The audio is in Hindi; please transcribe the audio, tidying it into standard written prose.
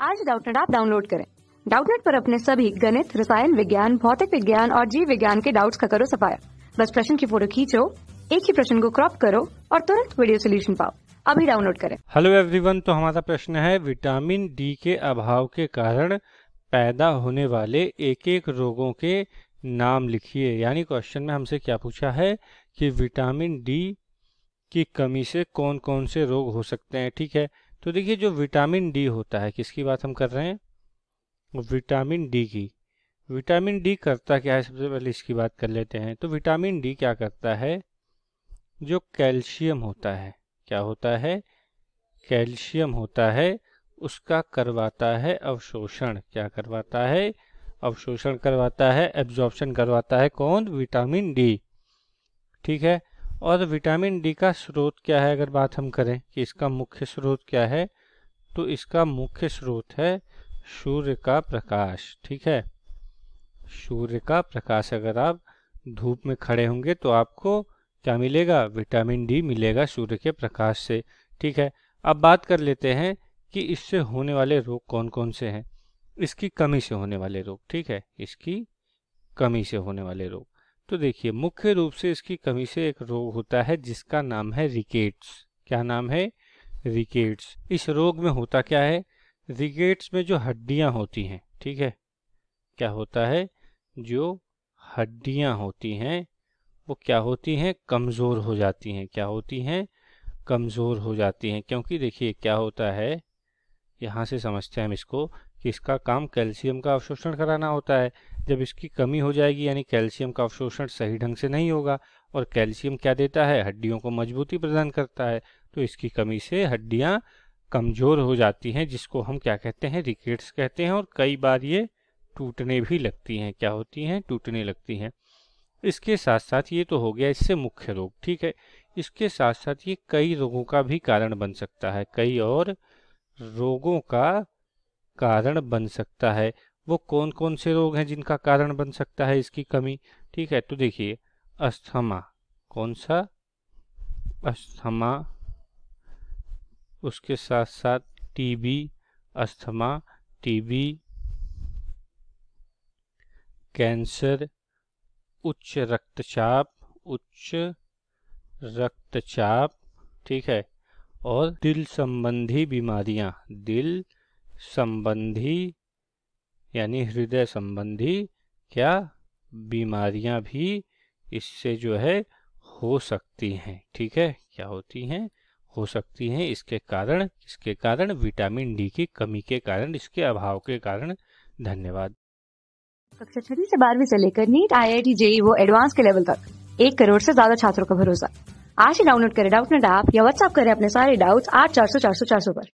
आज डाउटनेट ऐप डाउनलोड करें। डाउटनेट पर अपने सभी गणित, रसायन विज्ञान, भौतिक विज्ञान और जीव विज्ञान के डाउट्स का करो सफाया। बस प्रश्न की फोटो खींचो, एक ही प्रश्न को क्रॉप करो और तुरंत वीडियो सोल्यूशन पाओ। अभी डाउनलोड करें। हेलो एवरीवन, तो हमारा प्रश्न है विटामिन डी के अभाव के कारण पैदा होने वाले एक एक रोगों के नाम लिखिए। यानी क्वेश्चन में हमसे क्या पूछा है कि विटामिन डी की कमी से कौन कौन से रोग हो सकते हैं। ठीक है, तो देखिए जो विटामिन डी होता है, किसकी बात हम कर रहे हैं? विटामिन डी की। विटामिन डी करता क्या है, सबसे पहले इसकी बात कर लेते हैं। तो विटामिन डी क्या करता है, जो कैल्शियम होता है, क्या होता है? कैल्शियम होता है, उसका करवाता है अवशोषण। क्या करवाता है? अवशोषण करवाता है, एब्जॉर्प्शन करवाता है। कौन? Vitamin D. ठीक है, और विटामिन डी का स्रोत क्या है, अगर बात हम करें कि इसका मुख्य स्रोत क्या है, तो इसका मुख्य स्रोत है सूर्य का प्रकाश। ठीक है, सूर्य का प्रकाश। अगर आप धूप में खड़े होंगे तो आपको क्या मिलेगा? विटामिन डी मिलेगा सूर्य के प्रकाश से। ठीक है, अब बात कर लेते हैं कि इससे होने वाले रोग कौन कौन से हैं। इसकी कमी से होने वाले रोग। ठीक है, इसकी कमी से होने वाले रोग। तो देखिए मुख्य रूप से इसकी कमी से एक रोग होता है जिसका नाम है रिकेट्स। क्या नाम है? रिकेट्स। इस रोग में होता क्या है, रिकेट्स में जो हड्डियां होती हैं, ठीक है, क्या होता है, जो हड्डियां होती हैं वो क्या होती हैं? कमज़ोर हो जाती हैं। क्या होती हैं? कमज़ोर हो जाती हैं। क्योंकि देखिए क्या होता है, यहाँ से समझते हैं हम इसको कि इसका काम कैल्शियम का अवशोषण कराना होता है। जब इसकी कमी हो जाएगी यानी कैल्शियम का अवशोषण सही ढंग से नहीं होगा, और कैल्शियम क्या देता है? हड्डियों को मजबूती प्रदान करता है। तो इसकी कमी से हड्डियां कमज़ोर हो जाती हैं, जिसको हम क्या कहते हैं? रिकेट्स कहते हैं। और कई बार ये टूटने भी लगती हैं। क्या होती हैं? टूटने लगती हैं। इसके साथ साथ ये तो हो गया इससे मुख्य रोग। ठीक है, इसके साथ साथ ये कई रोगों का भी कारण बन सकता है। कई और रोगों का कारण बन सकता है। वो कौन कौन से रोग हैं जिनका कारण बन सकता है इसकी कमी? ठीक है, तो देखिए अस्थमा। कौन सा? अस्थमा। उसके साथ साथ टीबी, अस्थमा, टीबी, कैंसर, उच्च रक्तचाप, उच्च रक्तचाप, ठीक है, और दिल संबंधी बीमारियां। दिल संबंधी यानी हृदय संबंधी क्या बीमारियां भी इससे जो है हो सकती हैं। ठीक है, क्या होती हैं? हो सकती हैं। इसके कारण विटामिन डी की कमी के कारण, इसके अभाव के कारण। धन्यवाद। कक्षा 6 से 12वीं से लेकर नीट, IIT, JEE वो एडवांस के लेवल तक 1 करोड़ से ज्यादा छात्रों का भरोसा। आज ही डाउनलोड करें डाउटनेट ऐप या व्हाट्सएप करें अपने सारे डाउट्स 8400 400 400 पर।